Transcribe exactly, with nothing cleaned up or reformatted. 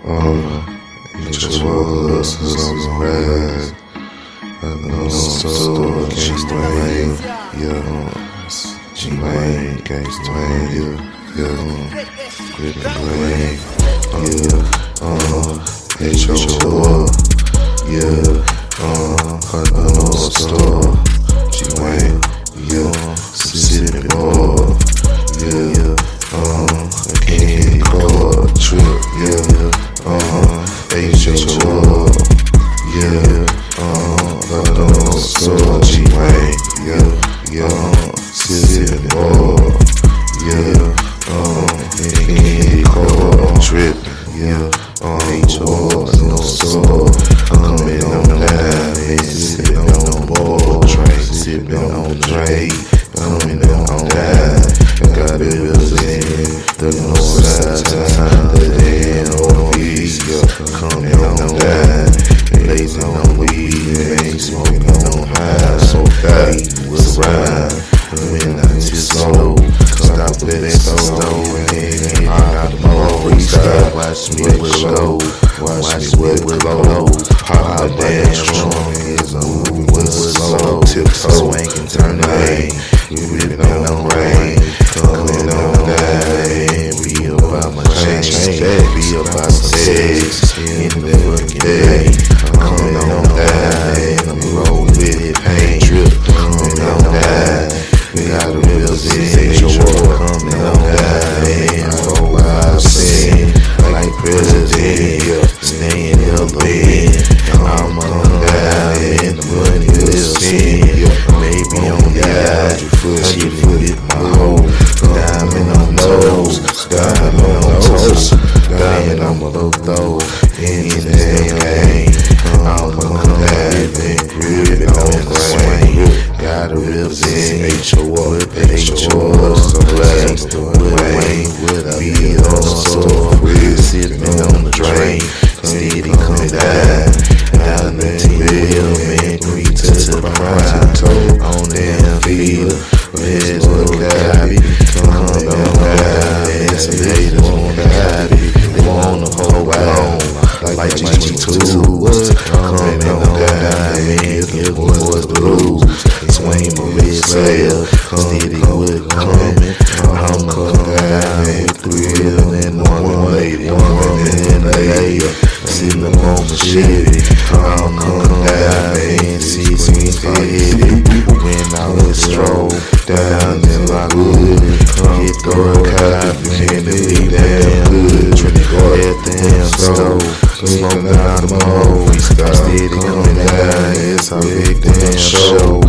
Uh, it just was on the ride. I know so G-Wayne, yeah, G-Wayne, Gangsta Wayne, yeah, yeah, Rhythm Wayne, yeah, uh, H O R, yeah, uh, I know store, G-Wayne, yeah, City Boy, yeah, uh, King Car Trip, yeah, uh, H O R, yeah, uh, I know store, G-Wayne, yeah, yeah, City Boy, yeah, uh, King Car Trip, yeah, uh, H O R, no store, coming on down, and sipping on the ball train, sipping on the drain, coming on down, got it representing the north side time, the day and on east, coming on down, blazing on weed, man, smoking on high, so high, was around, when I just slow, stop with that stove, and then out the mall, freestyle, watch me go, watch me with low, hop the damn trunk, is a moving with slow, tiptoe, swing and turn the lane, you ripping on the rain, coming on down, be about my change, be about my sex, in the fucking day, coming on down, I'm rolling with it, pain trip, coming on down, we got a real sensation, coming on down, I go out sin, like president, staying in the bed, I'm on down, and the money will spin, maybe on the eye, I get foot in my hole, diamond on nose, diamond on toes, diamond on my low throw, in the damn game, I'm on down, and gripping on the swing, gotta represent H O R, H O R, so Gangsta Wayne, with a be on the store, sitting on the drain, steady coming down, down the T-bill, man, three to the prime, on damn field, heads look happy, coming on down, and some haters want to happy, they want to hold on, like G G two was, coming on down, man, the boys blues, swing my red sail, steady wood coming, I'm coming down, with the real and one lady, one woman and a lady, sitting up on my Chevy, I'm coming down, man, six wings for heavy, when I was stroll, down in my hood, get the copy, man, to be damn good, at the damn stove, smoking out the hole, steady coming down, it's a big damn show.